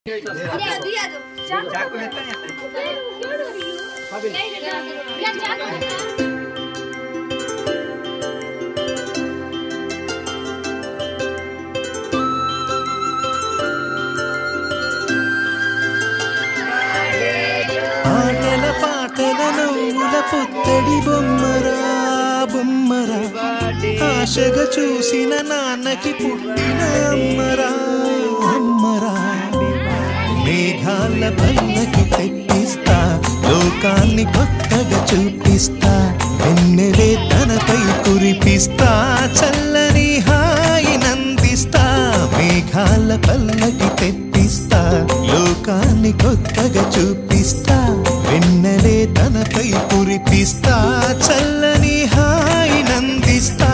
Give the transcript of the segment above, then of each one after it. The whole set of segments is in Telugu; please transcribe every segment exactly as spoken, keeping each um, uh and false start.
ఆటల పాటల నవ్వుల పుత్తడి బొమ్మరా బొమ్మరా ఆశగా చూసిన నాన్నకి పుట్టిన అమ్మరా అమ్మరా మేఘాల పల్లకి తెప్పిస్తా లోకాన్ని కొత్తగా చూపిస్తా వెన్నెలే తనపై కురిపిస్తా చల్లని హాయి నందిస్తా మేఘాల పల్లకి తెప్పిస్తా లోకాన్ని కొత్తగా చూపిస్తా వెన్నెలే తనపై కురిపిస్తా చల్లని హాయి నందిస్తా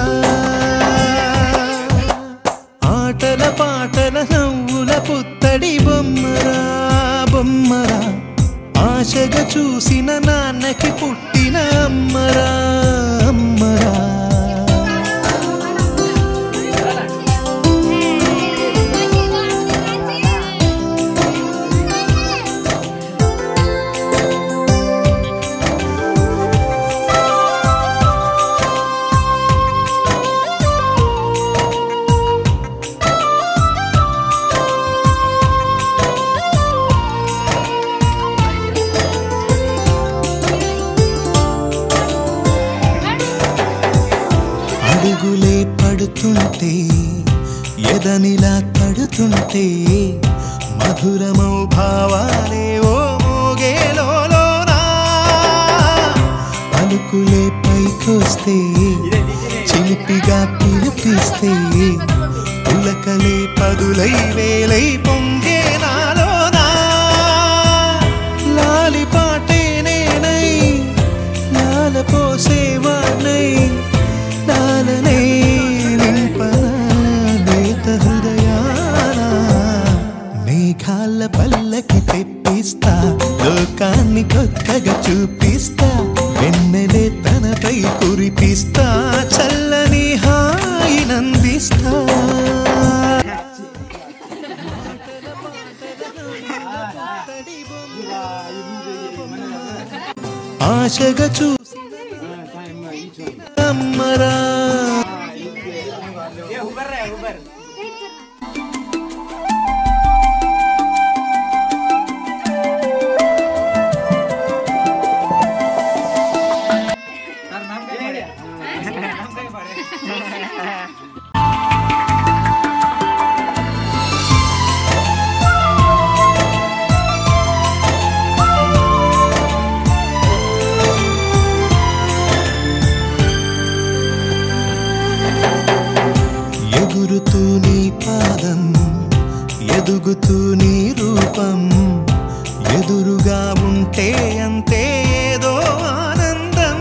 ఆటల పాటల నవ్వుల పుత్తడి బొమ్మరా బొమ్మరా ఆశగా చూసిన నాన్నకి పుట్టిన అమ్మరా అమ్మరా అడుగులే పడుతుంటే ఎదనిలా తడుతుంటే మధురమౌ భావాలే ఓ మోగేలోనా పలుకులే పైకొస్తే చిలిపిగా పిలిపిస్తే పులకలే పదులై వేలై పొంగే నాలోనా లాలి పాటే నేనై లాల పోసేవాణ్ణై నాలనే నింపనా లేత హృదయాన మేఘాల పల్లకి తెప్పిస్తా లోకాన్ని కొత్తగా చూపిస్తా వెన్నెలే తనపై కురిపిస్తా చల్లని హాయి నందిస్తా ఆశగా చూసి అమ్మరా ఎగురుతూ నీ పాదం ఎదుగుతూ నీ రూపం ఎదురుగా ఉంటే అంతే ఏదో ఆనందం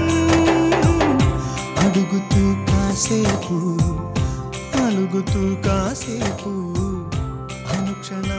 అడుగుతూ కాసేపు అలుగుతూ కాసేపు అనుక్షణ